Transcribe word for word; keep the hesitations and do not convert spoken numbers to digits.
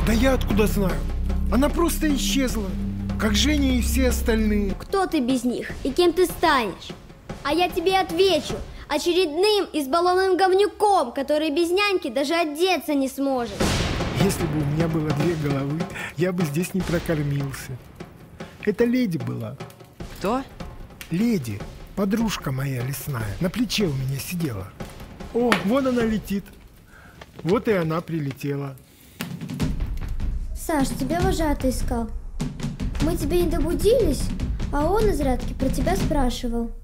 Да я откуда знаю? Она просто исчезла, как Женя и все остальные. Кто ты без них и кем ты станешь? А я тебе отвечу: очередным избалованным говнюком, который без няньки даже одеться не сможет. Если бы у меня было две головы, я бы здесь не прокормился. Это леди была. Кто? Леди, подружка моя лесная, на плече у меня сидела. О, вон она летит. Вот и она прилетела. Саш, тебя вожатый искал. Мы тебе не добудились, а он из Радки про тебя спрашивал.